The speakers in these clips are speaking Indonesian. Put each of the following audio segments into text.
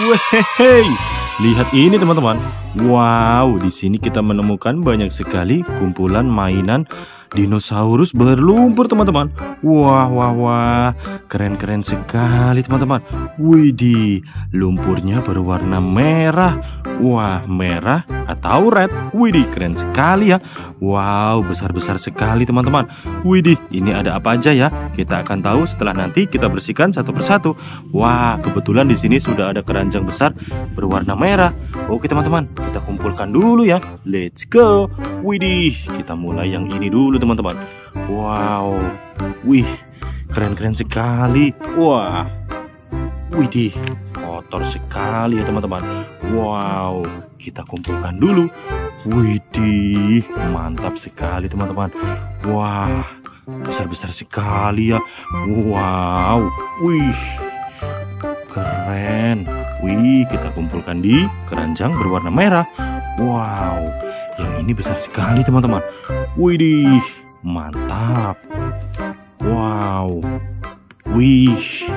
Wehehe, lihat ini teman-teman. Wow, di sini kita menemukan banyak sekali kumpulan mainan dinosaurus berlumpur teman-teman. Wah, wah, wah, keren-keren sekali teman-teman. Widih, lumpurnya berwarna merah. Wah, merah atau red. Widih, keren sekali ya. Wow, besar-besar sekali teman-teman. Widih, ini ada apa aja ya? Kita akan tahu setelah nanti kita bersihkan satu persatu. Wah, kebetulan di sini sudah ada keranjang besar berwarna merah. Oke teman-teman, kita kumpulkan dulu ya. Let's go. Widih, kita mulai yang ini dulu teman-teman. Wow, wih, keren-keren sekali. Wah, widih, kotor sekali ya teman-teman. Wow, kita kumpulkan dulu. Widih, mantap sekali teman-teman. Wah, besar-besar sekali ya. Wow, wih, keren. Wih, kita kumpulkan di keranjang berwarna merah. Wow, yang ini besar sekali teman-teman. Widih, mantap. Wow, wih,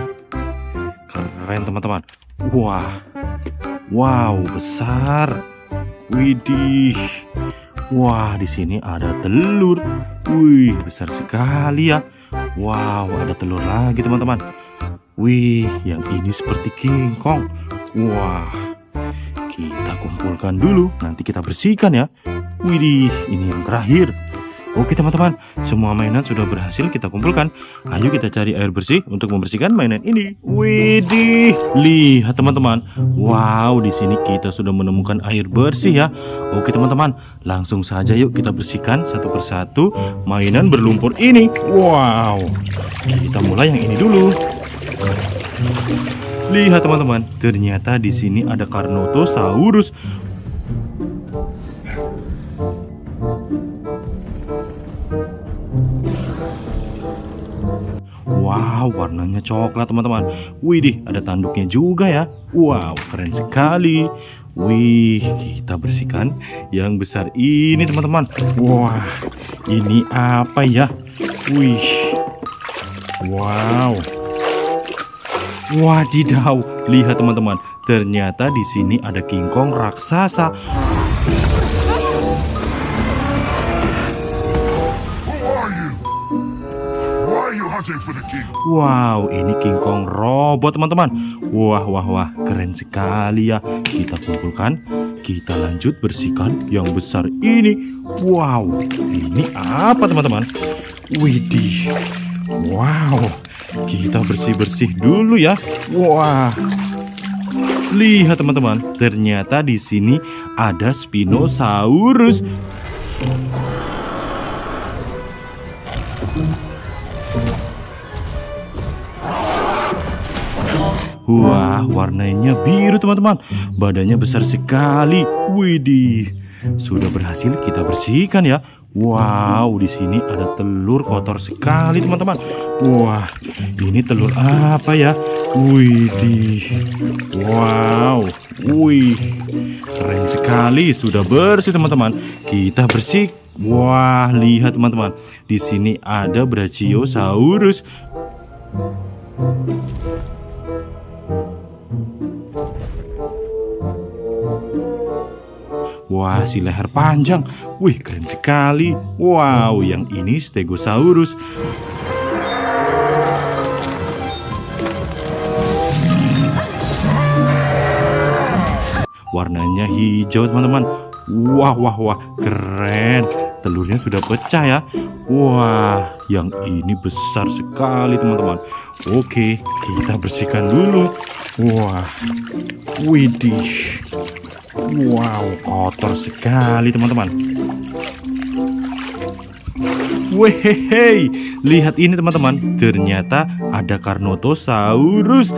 keren teman-teman. Wah, wow, besar. Widih, wah, di sini ada telur. Wih, besar sekali ya. Wow, ada telur lagi teman-teman. Wih, yang ini seperti King Kong. Wah, kita kumpulkan dulu, nanti kita bersihkan ya. Widih, ini yang terakhir. Oke teman-teman, semua mainan sudah berhasil kita kumpulkan. Ayo kita cari air bersih untuk membersihkan mainan ini. Widih, lihat teman-teman. Wow, di sini kita sudah menemukan air bersih ya. Oke teman-teman, langsung saja yuk kita bersihkan satu persatu mainan berlumpur ini. Wow, kita mulai yang ini dulu. Lihat teman-teman, ternyata di sini ada Carnotosaurus. Wow, warnanya coklat teman-teman. Widih, ada tanduknya juga ya. Wow, keren sekali. Wih, kita bersihkan yang besar ini teman-teman. Wah, ini apa ya? Wih, wow. Wadidaw, lihat teman-teman. Ternyata di sini ada King Kong raksasa. Wow, ini King Kong robot teman-teman. Wah, wah, wah, keren sekali ya. Kita kumpulkan, kita lanjut bersihkan yang besar ini. Wow, ini apa teman-teman? Widih, wow, kita bersih-bersih dulu ya. Wah, lihat teman-teman, ternyata di sini ada Spinosaurus. Wah, warnanya biru teman-teman. Badannya besar sekali. Widih, sudah berhasil kita bersihkan ya. Wow, di sini ada telur kotor sekali teman-teman. Wah, ini telur apa ya? Widih, wow, wih, keren sekali. Sudah bersih teman-teman. Kita bersih. Wah, lihat teman-teman. Di sini ada Brachiosaurus. Wah, si leher panjang. Wih, keren sekali. Wow, yang ini Stegosaurus. Warnanya hijau teman-teman. Wah, wah, wah, keren. Telurnya sudah pecah ya. Wah, yang ini besar sekali teman-teman. Oke, kita bersihkan dulu. Wah, widih. Wow, kotor sekali teman-teman. Wehehe, lihat ini teman-teman. Ternyata ada Carnotosaurus.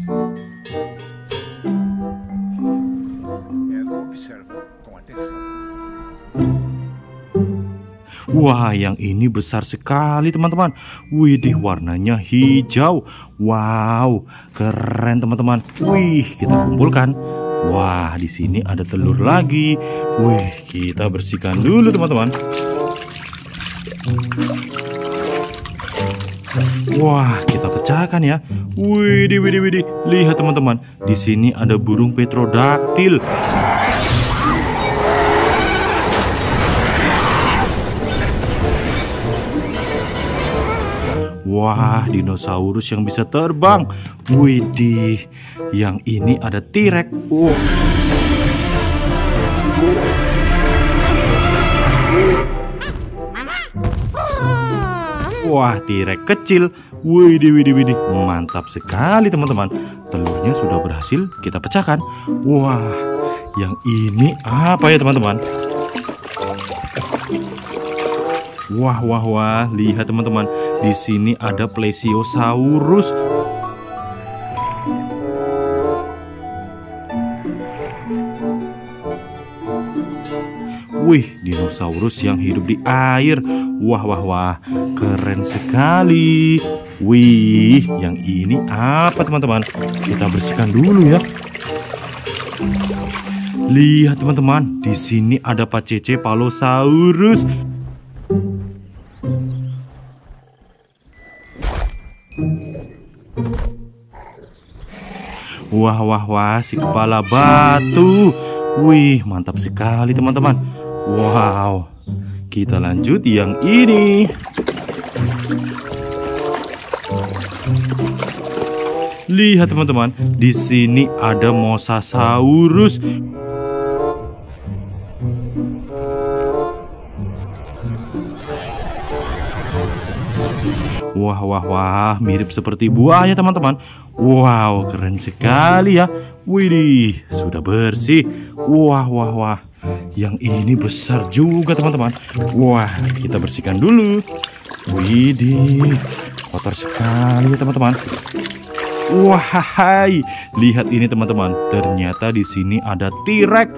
Wah, yang ini besar sekali teman-teman. Widih, warnanya hijau. Wow, keren teman-teman. Wih, kita kumpulkan. Wah, di sini ada telur lagi. Wih, kita bersihkan dulu teman-teman. Wah, kita pecahkan ya. Widih, widih, widih. Lihat teman-teman, di sini ada burung petrodaktil. Wah, dinosaurus yang bisa terbang. Widih, yang ini ada T-Rex. Wah, T-Rex kecil. Widih, widih, widih. Mantap sekali teman-teman. Telurnya sudah berhasil kita pecahkan. Wah, yang ini apa ya teman-teman? Wah, wah, wah. Lihat teman-teman. Di sini ada Plesiosaurus. Wih, dinosaurus yang hidup di air. Wah, wah, wah. Keren sekali. Wih, yang ini apa teman-teman? Kita bersihkan dulu ya. Lihat teman-teman, di sini ada Pachycephalosaurus. Wah, wah, wah, si kepala batu. Wih, mantap sekali teman-teman. Wow, kita lanjut yang ini. Lihat teman-teman, di sini ada Mosasaurus. Wah, wah, wah, mirip seperti buaya teman-teman. Wow, keren sekali ya. Widih, sudah bersih. Wah, wah, wah. Yang ini besar juga teman-teman. Wah, kita bersihkan dulu. Widih, kotor sekali ya teman-teman. Wah, hai. Lihat ini teman-teman. Ternyata di sini ada T-Rex.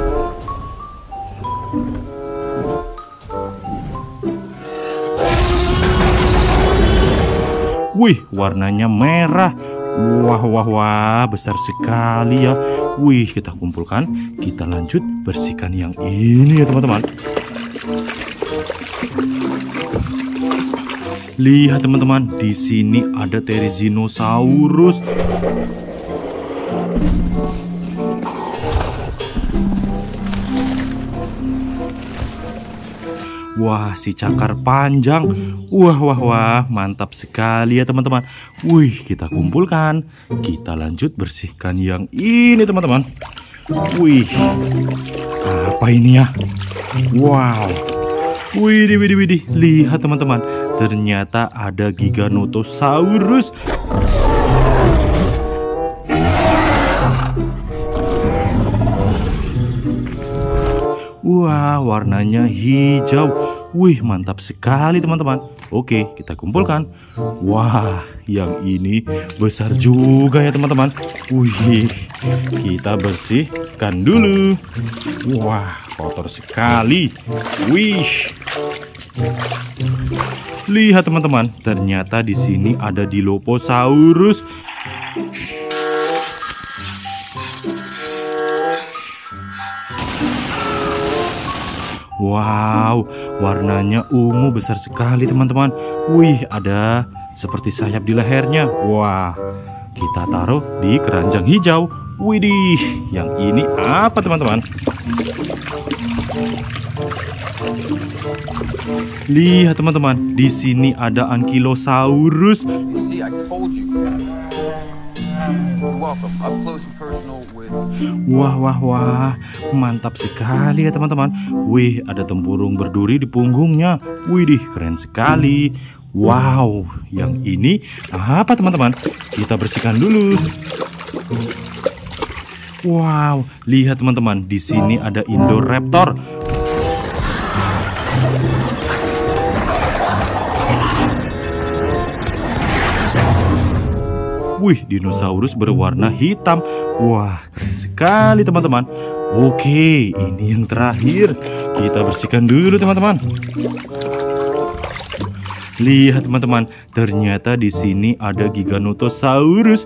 Wih, warnanya merah. Wah, wah, wah, besar sekali ya. Wih, kita kumpulkan. Kita lanjut bersihkan yang ini ya teman-teman. Lihat teman-teman, di sini ada Therizinosaurus. Wah, si cakar panjang. Wah, wah, wah, mantap sekali ya teman-teman. Wih, kita kumpulkan. Kita lanjut bersihkan yang ini teman-teman. Wih, apa ini ya? Wow. Widih, widih, widih. Lihat teman-teman, ternyata ada Giganotosaurus. Wah, warnanya hijau. Wih, mantap sekali teman-teman. Oke, kita kumpulkan. Wah, yang ini besar juga ya teman-teman. Wih, kita bersihkan dulu. Wah, kotor sekali. Wih. Lihat teman-teman, ternyata di sini ada Dilophosaurus. Wow, warnanya ungu besar sekali teman-teman. Wih, ada seperti sayap di lehernya. Wah, kita taruh di keranjang hijau. Widih, yang ini apa teman-teman? Lihat teman-teman, di sini ada Ankylosaurus. Wah, wah, wah, mantap sekali ya teman-teman. Wih, ada tempurung berduri di punggungnya. Widih, keren sekali. Wow, yang ini apa teman-teman? Kita bersihkan dulu. Wow, lihat teman-teman, di sini ada Indoraptor. Wih, dinosaurus berwarna hitam. Wah, keren sekali teman-teman. Oke, ini yang terakhir. Kita bersihkan dulu teman-teman. Lihat teman-teman, ternyata di sini ada Giganotosaurus.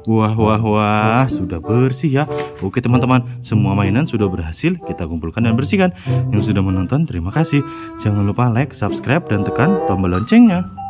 Wah, wah, wah, sudah bersih ya. Oke teman-teman, semua mainan sudah berhasil kita kumpulkan dan bersihkan. Yang sudah menonton, terima kasih. Jangan lupa like, subscribe, dan tekan tombol loncengnya.